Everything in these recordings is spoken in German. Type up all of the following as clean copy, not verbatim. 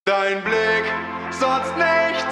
Dein Blick, sonst nichts.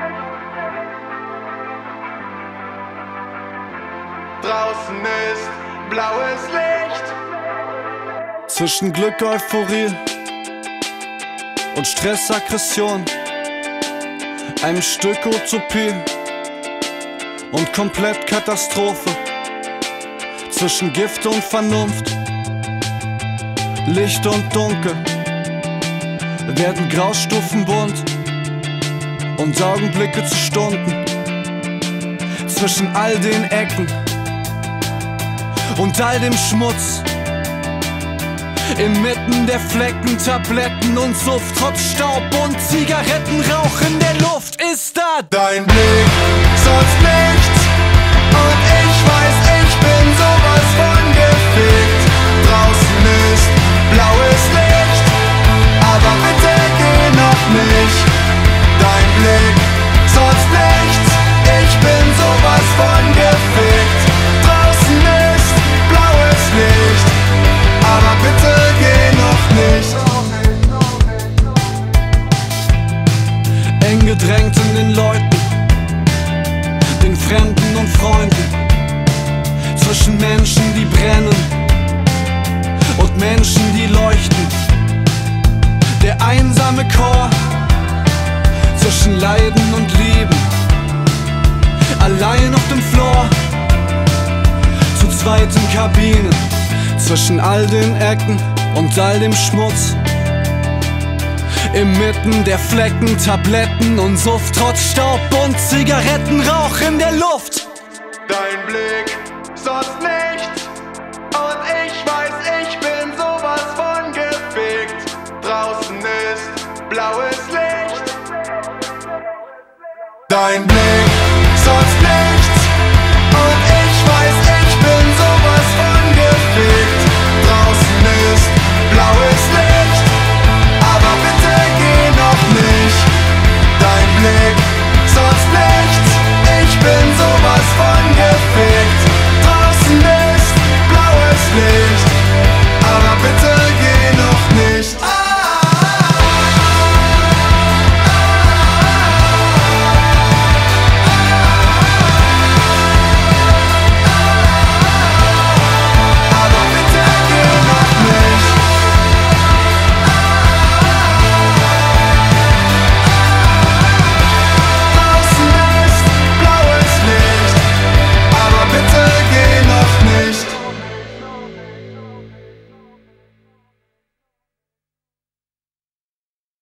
Draußen ist blaues Licht. Zwischen Glück, Euphorie und Stress, Aggression, einem Stück Utopie und komplett Katastrophe. Zwischen Gift und Vernunft, Licht und Dunkel, werden Graustufen bunt und Augenblicke zu Stunden. Zwischen all den Ecken und all dem Schmutz, inmitten der Flecken, Tabletten und Suft, trotz Staub und Zigarettenrauch in der Luft ist da Dein Blick, sonst nichts. Und ich weiß, ich bin sowas von gefickt. Draußen ist blaues Licht, aber bitte geh noch nicht. Dein Blick, sonst nichts. Ich bin sowas von gefickt. Draußen ist blaues Licht, aber bitte geh noch nicht. eng gedrängt in den Leuten, den Fremden und Freunden, zwischen Menschen, die brennen und Menschen, die leuchten. Der einsame Chor zwischen Leiden und Lieben, allein auf dem Floor, zu zweit in Kabinen, zwischen all den Ecken und all dem Schmutz, inmitten der Flecken, Tabletten und Suft, trotz Staub und Zigarettenrauch in der Luft. Dein Blick, sonst nichts. Und ich weiß, ich bin sowas von gefickt. Draußen ist blaues Licht. Dein Blick,